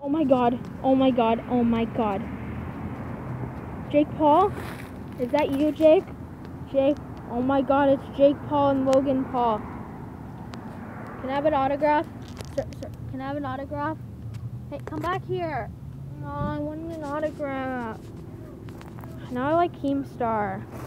Oh my god. Oh my god. Oh my god. Jake Paul? Is that you, Jake? Jake? Oh my god, it's Jake Paul and Logan Paul. Can I have an autograph? Sir, can I have an autograph? Hey, come back here. Oh, I wanted an autograph. Now I like Keemstar.